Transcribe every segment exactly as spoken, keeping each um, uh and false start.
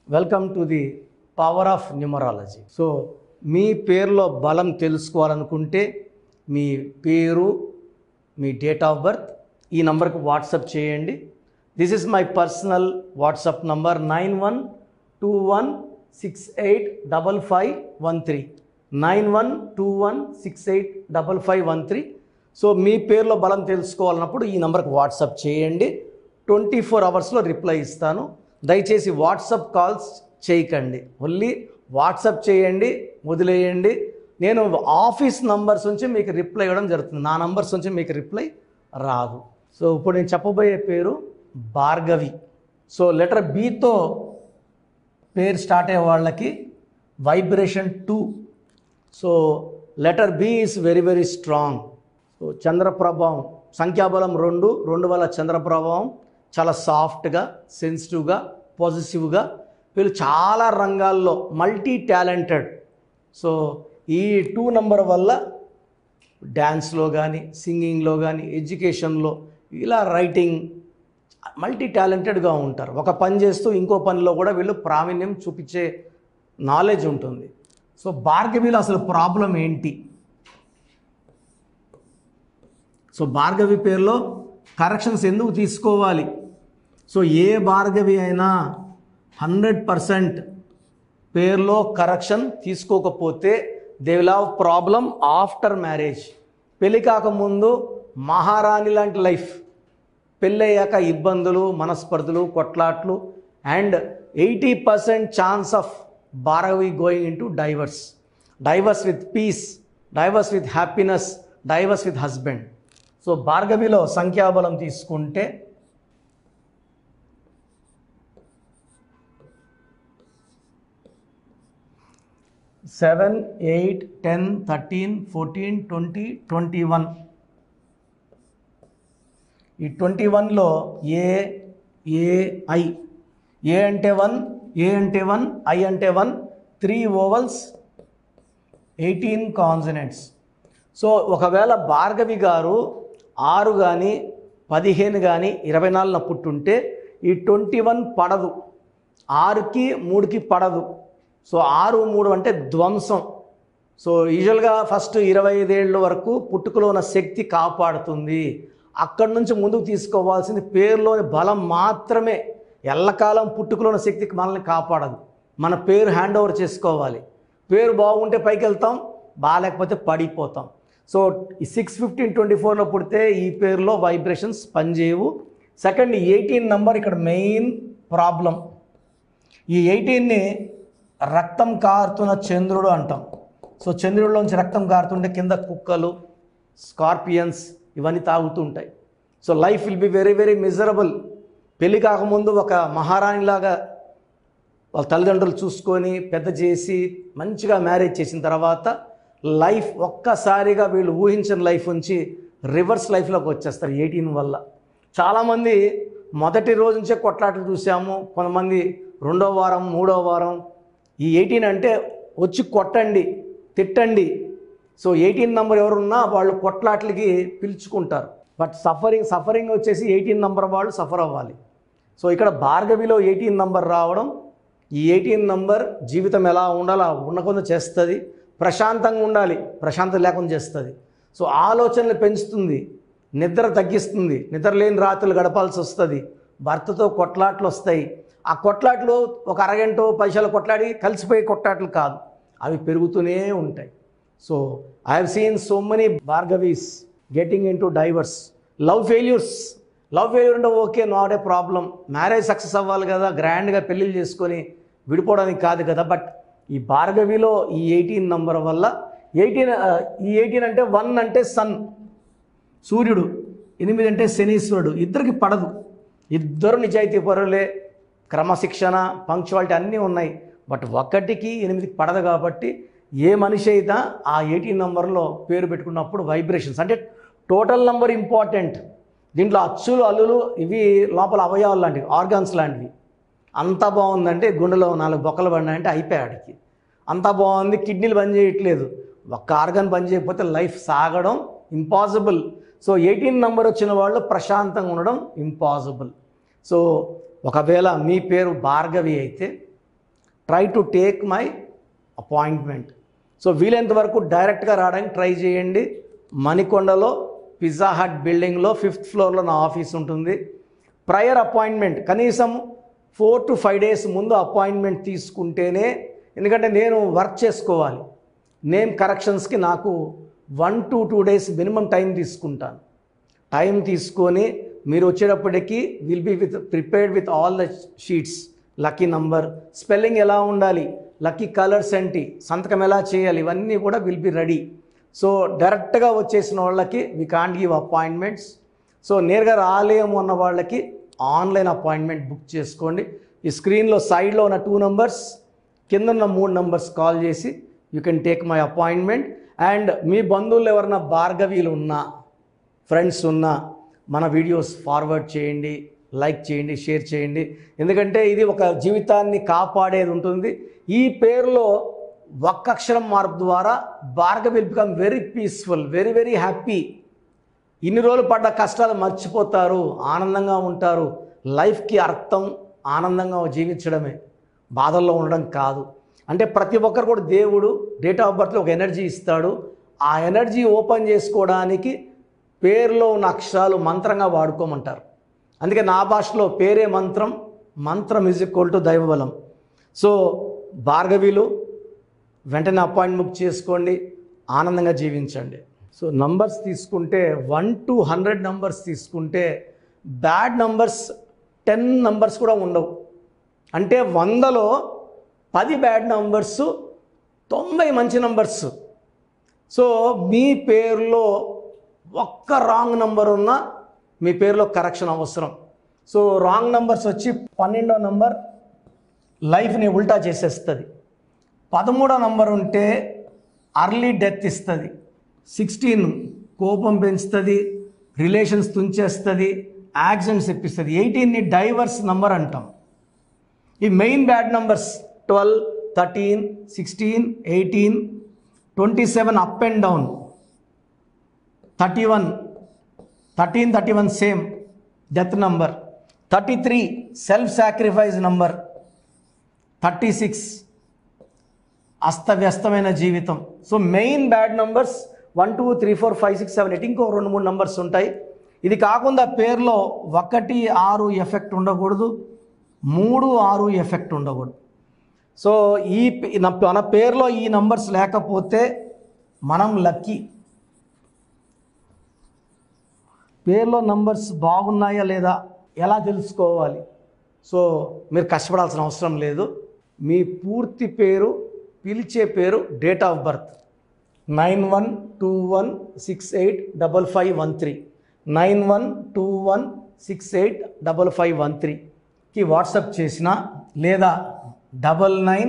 Welcome to the power of numerology. So మీ పేరులో బలం తెలుసుకోవాలనుకుంటే మీ పేరు, మీ డేట్ ఆఫ్ బర్త్ ఈ నంబర్కి వాట్సాప్ చేయండి. This is my personal WhatsApp number nine one two one six eight double five one three nine one two one six eight double five one three. So మీ పేరులో బలం తెలుసుకోవాలన్నప్పుడు ఈ నంబర్కి WhatsApp చేయండి. Twenty four అవర్స్లో reply ఇస్తాను. దయచేసి WhatsApp calls చేయకండి, ఓన్లీ వాట్సాప్ చేయండి, వదిలేయండి. నేను ఆఫీస్ నంబర్స్ నుంచి మీకు రిప్లై ఇవ్వడం జరుగుతుంది, నా నంబర్స్ నుంచి మీకు రిప్లై రాదు. సో ఇప్పుడు నేను చెప్పబోయే పేరు భార్గవి. సో లెటర్ బితో పేరు స్టార్ట్ అయ్యే వాళ్ళకి vibration two. So letter B is very very strong. So చంద్రప్రభావం, సంఖ్యాబలం రెండు, రెండు వల్ల చంద్రప్రభావం, చాలా సాఫ్ట్గా, సెన్సిటివ్గా, పాజిటివ్గా, వీళ్ళు చాలా రంగాల్లో మల్టీ టాలెంటెడ్. సో ఈ టూ నెంబర్ వల్ల డ్యాన్స్లో కానీ, సింగింగ్లో కానీ, ఎడ్యుకేషన్లో, ఇలా రైటింగ్, మల్టీ టాలెంటెడ్గా ఉంటారు. ఒక పని చేస్తూ ఇంకో పనిలో కూడా వీళ్ళు ప్రావీణ్యం చూపించే నాలెడ్జ్ ఉంటుంది. సో భార్గవిలో అసలు ప్రాబ్లం ఏంటి? సో భార్గవి పేరులో కరెక్షన్స్ ఎందుకు తీసుకోవాలి? సో ఏ భార్గవి అయినా హండ్రెడ్ పర్సెంట్ పేరులో కరెక్షన్ తీసుకోకపోతే they will have problem after marriage. పెళ్ళి కాకముందు మహారాణి లాంటి లైఫ్, పెళ్ళయ్యాక ఇబ్బందులు, మనస్పర్ధలు, కొట్లాట్లు, and eighty percent chance of Bhargavi going in to divorce. Divorce with peace, divorce with happiness, divorce with husband. So భార్గవిలో సంఖ్యాబలం తీసుకుంటే seven, eight, ten, thirteen, fourteen, twenty, twenty one. ఈ ట్వంటీ వన్లో ఏ, ఏ, ఐ. ఏ అంటే one, A అంటే one, I అంటే one, three vowels, eighteen consonants. So ఒకవేళ భార్గవి గారు ఆరు కానీ, పదిహేను కానీ, ఇరవై నాలుగున పుట్టుంటే ఈ ట్వంటీ వన్ పడదు, ఆరుకి మూడుకి పడదు. సో ఆరు మూడు అంటే ధ్వంసం. సో యూజువల్గా ఫస్ట్ ఇరవై ఐదేళ్ళ వరకు పుట్టుకలో ఉన్న శక్తి కాపాడుతుంది. అక్కడి నుంచి ముందుకు తీసుకోవాల్సింది పేరులోని బలం మాత్రమే. ఎల్లకాలం పుట్టుకలో ఉన్న శక్తికి మనల్ని కాపాడదు. మన పేరు హ్యాండ్ ఓవర్ చేసుకోవాలి. పేరు బాగుంటే పైకి వెళ్తాం, బాగాలేకపోతే పడిపోతాం. సో ఈ సిక్స్ ఫిఫ్టీన్ ట్వంటీ ఫోర్లో పుడితే ఈ పేరులో వైబ్రేషన్స్ పనిచేయవు. సెకండ్, ఎయిటీన్ నెంబర్ ఇక్కడ మెయిన్ ప్రాబ్లం. ఈ ఎయిటీన్ని రక్తం కారుతున్న చంద్రుడు అంటాం. సో చంద్రుడిలోంచి రక్తం కారుతుంటే కింద కుక్కలు, స్కార్పియన్స్ ఇవన్నీ తాగుతూ ఉంటాయి. So life will be very very miserable. పెళ్ళి కాకముందు ఒక మహారాణిలాగా వాళ్ళ తల్లిదండ్రులు చూసుకొని పెద్ద చేసి మంచిగా మ్యారేజ్ చేసిన తర్వాత లైఫ్ ఒక్కసారిగా వీళ్ళు ఊహించిన లైఫ్ నుంచి రివర్స్ లైఫ్లోకి వచ్చేస్తారు ఎయిటీన్ వల్ల. చాలామంది మొదటి రోజు నుంచే కొట్లాటలు చూసాము, కొంతమంది రెండో వారం, మూడో వారం. ఈ ఎయిటీన్ అంటే వచ్చి కొట్టండి, తిట్టండి. సో ఎయిటీన్ నెంబర్ ఎవరున్నా వాళ్ళు కొట్లాట్లకి పిలుచుకుంటారు. బట్ సఫరింగ్ సఫరింగ్ వచ్చేసి ఎయిటీన్ నెంబర్ వాళ్ళు సఫర్ అవ్వాలి. సో ఇక్కడ భార్గవిలో ఎయిటీన్ నెంబర్ రావడం, ఈ ఎయిటీన్ నెంబర్ జీవితం ఎలా ఉండాలో ఉండకుండా చేస్తుంది. ప్రశాంతంగా ఉండాలి, ప్రశాంతత లేకుండా చేస్తుంది. సో ఆలోచనలు పెంచుతుంది, నిద్ర తగ్గిస్తుంది, నిద్ర లేని రాత్రులు గడపాల్సి వస్తుంది, భర్తతో కొట్లాట్లు వస్తాయి. ఆ కొట్లాట్లు ఒక అరగంట పైసలు కొట్లాడి కలిసిపోయి కొట్లాట్లు కాదు, అవి పెరుగుతూనే ఉంటాయి. So I have seen so many Bhargavis getting in to divorce. Love failures, love failure అంటే okay, not a problem. Marriage success అవ్వాలి కదా, గ్రాండ్గా పెళ్ళిళ్ళు చేసుకొని విడిపోవడానికి కాదు కదా. బట్ ఈ భార్గవిలో ఈ ఎయిటీన్ నంబర్ వల్ల ఎయిటీన్ ఈ ఎయిటీన్ అంటే వన్ అంటే సన్, సూర్యుడు, ఎనిమిది అంటే శనీశ్వరుడు, ఇద్దరికి పడదు. ఇద్దరు నిజాయితీ పరులే, క్రమశిక్షణ, పంక్చువాలిటీ అన్నీ ఉన్నాయి. బట్ ఒకటికి ఎనిమిదికి పడదు. కాబట్టి ఏ మనిషి అయితే ఆ ఎయిటీన్ నెంబర్లో పేరు పెట్టుకున్నప్పుడు వైబ్రేషన్స్ అంటే టోటల్ నెంబర్ ఇంపార్టెంట్. దీంట్లో అచ్చులు, అల్లులు ఇవి లోపల అవయవాలు లాంటివి, ఆర్గాన్స్ లాంటివి. అంతా బాగుందంటే గుండెలో నాలుగు బొక్కలు పడినాయంటే అయిపోయాడికి. అంతా బాగుంది, కిడ్నీలు పని చేయట్లేదు, ఒక్క ఆర్గాన్ పని చేయకపోతే లైఫ్ సాగడం ఇంపాసిబుల్. సో ఎయిటీన్ నెంబర్ వచ్చిన వాళ్ళు ప్రశాంతంగా ఉండడం ఇంపాసిబుల్. సో ఒకవేళ మీ పేరు భార్గవి అయితే try to take my appointment. So వీలైనంత వరకు డైరెక్ట్గా రావడానికి ట్రై చేయండి. మణికొండలో పిజ్జా హట్ బిల్డింగ్లో ఫిఫ్త్ ఫ్లోర్లో నా ఆఫీస్ ఉంటుంది. ప్రయర్ అపాయింట్మెంట్ కనీసం ఫోర్ టు ఫైవ్ డేస్ ముందు అపాయింట్మెంట్ తీసుకుంటేనే, ఎందుకంటే నేను వర్క్ చేసుకోవాలి. నేమ్ కరెక్షన్స్కి నాకు one to two days minimum time తీసుకుంటాను. టైం తీసుకొని మీరు వచ్చేటప్పటికి will be with prepared with all the sheets, lucky number, spelling ఎలా ఉండాలి, లక్కీ కలర్స్ ఏంటి, సంతకం ఎలా చేయాలి, ఇవన్నీ కూడా విల్ బి రెడీ. సో డైరెక్ట్గా వచ్చేసిన వాళ్ళకి we can't give appointments. So నేరుగా రాలేము అన్న వాళ్ళకి ఆన్లైన్ అపాయింట్మెంట్ బుక్ చేసుకోండి. ఈ స్క్రీన్లో సైడ్లో ఉన్న టూ నంబర్స్, కింద ఉన్న మూడు నంబర్స్ కాల్ చేసి you can take my appointment. And మీ బంధువులు ఎవరైనా భార్గవీలు ఉన్నా, ఫ్రెండ్స్ ఉన్నా, మన వీడియోస్ ఫార్వర్డ్ చేయండి, లైక్ చేయండి, షేర్ చేయండి. ఎందుకంటే ఇది ఒక జీవితాన్ని కాపాడేది ఉంటుంది. ఈ పేరులో ఒక్క అక్షరం మార్పు ద్వారా Bhargavi will become very peaceful, very very happy. ఇన్ని రోజులు పడ్డ కష్టాలు మర్చిపోతారు, ఆనందంగా ఉంటారు. లైఫ్కి అర్థం ఆనందంగా జీవించడమే, బాధల్లో ఉండడం కాదు. అంటే ప్రతి ఒక్కరు కూడా దేవుడు డేట్ ఆఫ్ బర్త్లో ఒక ఎనర్జీ ఇస్తాడు. ఆ ఎనర్జీ ఓపెన్ చేసుకోవడానికి పేరులో ఉన్న అక్షరాలు మంత్రంగా వాడుకోమంటారు. అందుకే నా భాషలో పేరే మంత్రం, మంత్రం ఈజ్ ఈక్వల్ టు దైవబలం. సో భార్గవీలు వెంటనే అపాయింట్ బుక్ చేసుకోండి, ఆనందంగా జీవించండి. సో నంబర్స్ తీసుకుంటే వన్ టు హండ్రెడ్ నంబర్స్ తీసుకుంటే బ్యాడ్ నంబర్స్ టెన్ నంబర్స్ కూడా ఉండవు. అంటే వందలో పది బ్యాడ్ నంబర్స్, తొంభై మంచి నంబర్స్. సో మీ పేరులో ఒక్క రాంగ్ నంబర్ ఉన్నా మీ పేరులో కరెక్షన్ అవసరం. సో రాంగ్ నంబర్స్ వచ్చి పన్నెండో నంబర్ లైఫ్ని ఉల్టా చేసేస్తుంది. పదమూడో నంబర్ ఉంటే అర్లీ డెత్ ఇస్తుంది. సిక్స్టీన్ కోపం పెంచుతుంది, రిలేషన్స్ తుంచేస్తుంది, యాక్సిడెంట్స్ ఇప్పిస్తుంది. ఎయిటీన్ని డైవర్స్ నంబర్ అంటాం. ఈ main bad numbers twelve, thirteen, sixteen, eighteen, twenty seven up and down, thirty one, thirteen thirty one same death number, thirty three self sacrifice number, thirty six అస్తవ్యస్తమైన జీవితం. So main bad numbers one two three four five six seven eight, ఇంకో రెండు మూడు numbers ఉంటాయి. ఇది కాకుండా పేరులో ఒకటి ఆరు ఎఫెక్ట్ ఉండకూడదు, మూడు ఆరు ఎఫెక్ట్ ఉండకూడదు. సో ఈ మన పేరులో ఈ నంబర్స్ లేకపోతే మనం లక్కీ. పేరులో నంబర్స్ బాగున్నాయా లేదా ఎలా తెలుసుకోవాలి? సో మీరు కష్టపడాల్సిన అవసరం లేదు. మీ పూర్తి పేరు, పిలిచే పేరు, date of birth nine one two one six eight double five one three nine one two one six eight double five one త్రీకి వాట్సాప్ చేసిన, లేదా double nine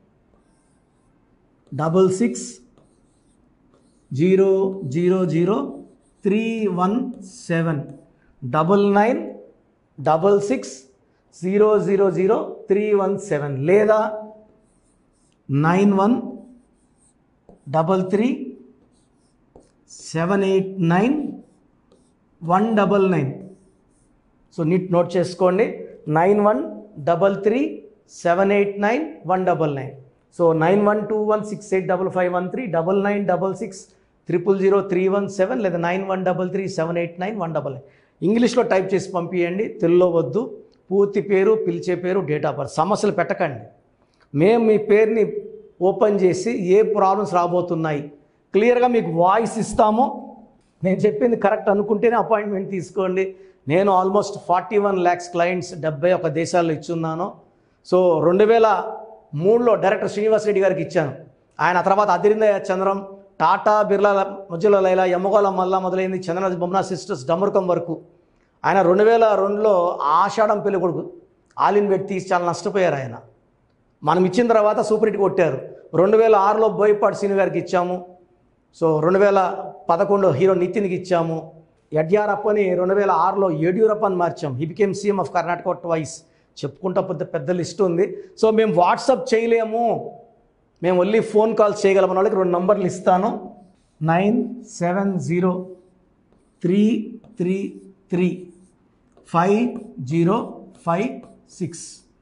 double six zero zero zero three one seven double nine double six zero zero zero three one seven లేదా nine one double three seven eight nine one double nine. So neat note చేసుకోండి, nine one double three seven eight nine one double nine. So nine one two one six eight double five one three double nine double six triple zero three one seven లేదా nine one double three seven eight nine one double nine. ఇంగ్లీష్లో type చేసి పంపించండి, తెలుగులో వద్దు. పూర్తి పేరు, పిలిచే పేరు, డేట్ ఆఫ్ బర్త్. సమస్యలు పెట్టకండి. మేము మీ పేరుని ఓపెన్ చేసి ఏ ప్రాబ్లమ్స్ రాబోతున్నాయి క్లియర్గా మీకు వాయిస్ ఇస్తాము. నేను చెప్పింది కరెక్ట్ అనుకుంటేనే అపాయింట్మెంట్ తీసుకోండి. నేను almost forty one lakhs clients డెబ్బై ఒక దేశాల్లో ఇచ్చున్నాను. సో రెండు వేల మూడులో డైరెక్టర్ శ్రీనివాస్ రెడ్డి గారికి ఇచ్చాను. ఆయన తర్వాత అదిరింద చంద్రం, టాటా, బిర్లా, మధ్యలో లైలా, యమ్మగోళ మల్లా మొదలైంది, చంద్రనాథ్ బొమ్మనా సిస్టర్స్, డమరుకం వరకు. ఆయన రెండు వేల రెండులో ఆషాఢం పెళ్లి కొడుకు ఆలిన్ పెట్టి తీసి చాలా నష్టపోయారు ఆయన. మనం ఇచ్చిన తర్వాత సూపర్ హిట్ కొట్టారు. రెండు వేల ఆరులో బోయపాటి సీని గారికి ఇచ్చాము. సో రెండు వేల పదకొండులో హీరో నితిన్కి ఇచ్చాము. యడ్యూరప్పని రెండు వేల ఆరులో యడ్యూరప్పని మార్చాం. He became CM of Karnataka twice. చెప్పుకుంటా పెద్ద పెద్ద లిస్ట్ ఉంది. సో మేము వాట్సాప్ చేయలేము, మేము ఓన్లీ ఫోన్ కాల్స్ చేయగలమన్న వాళ్ళకి రెండు నంబర్లు ఇస్తాను. Nine seven zero three three three five zero five six.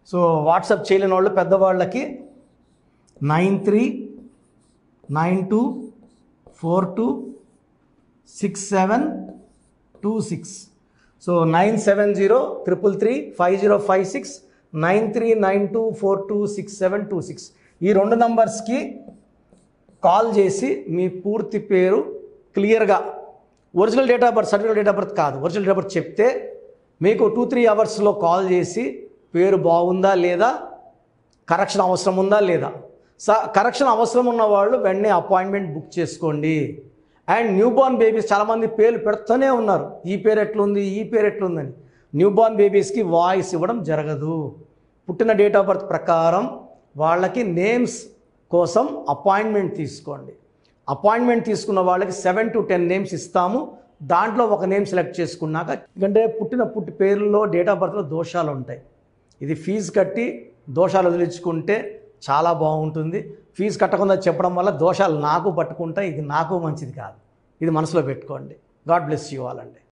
So WhatsApp చేయలేని వాళ్ళు పెద్దవాళ్ళకి nine three nine two four two six seven two six so nine seven zero triple three five zero five six nine three nine two four two six seven two six ఈ రెండు నంబర్స్కి call చేసి మీ పూర్తి పేరు క్లియర్గా original date of birth certificate date of birth కాదు original date of birth చెప్తే మీకు టూ త్రీ అవర్స్లో కాల్ చేసి పేరు బాగుందా లేదా కరెక్షన్ అవసరం ఉందా లేదా స కరెక్షన్ అవసరం ఉన్న వాళ్ళు వెంటనే అపాయింట్మెంట్ బుక్ చేసుకోండి. అండ్ న్యూ బార్న్ బేబీస్ చాలామంది పేర్లు పెడుతూనే ఉన్నారు, ఈ పేరు ఎట్లుంది ఈ పేరు ఎట్లుందని. న్యూ బార్న్ బేబీస్కి వాయిస్ ఇవ్వడం జరగదు. పుట్టిన డేట్ ఆఫ్ బర్త్ ప్రకారం వాళ్ళకి నేమ్స్ కోసం అపాయింట్మెంట్ తీసుకోండి. అపాయింట్మెంట్ తీసుకున్న వాళ్ళకి సెవెన్ టు టెన్ నేమ్స్ ఇస్తాము. దాంట్లో ఒక నేమ్ సెలెక్ట్ చేసుకున్నాక, ఎందుకంటే పుట్టిన పుట్టి పేర్లలో డేట్ ఆఫ్ బర్త్లో దోషాలు ఉంటాయి. ఇది ఫీజు కట్టి దోషాలు వదిలించుకుంటే చాలా బాగుంటుంది. ఫీజు కట్టకుండా చెప్పడం వల్ల దోషాలు నాకు పట్టుకుంటాయి, ఇది నాకు మంచిది కాదు. ఇది మనసులో పెట్టుకోండి. గాడ్ బ్లెస్ యూ ఆల్ అండి.